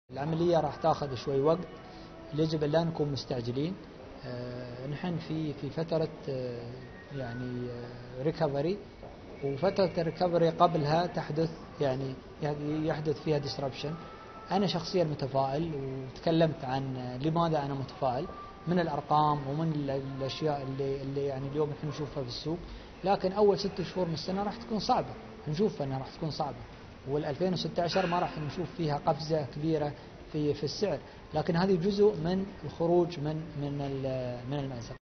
العملية راح تاخذ شوي وقت، يجب أن لا نكون مستعجلين. نحن في فترة يعني ريكفري، وفترة الريكفري قبلها تحدث يعني يحدث فيها disruption. أنا شخصيا متفائل، وتكلمت عن لماذا أنا متفائل من الأرقام ومن الأشياء اللي يعني اليوم نحن نشوفها في السوق. لكن أول 6 شهور من السنة راح تكون صعبة، نشوف أنها راح تكون صعبة، وال2016 ما راح نشوف فيها قفزة كبيرة في السعر، لكن هذه جزء من الخروج من المأزق.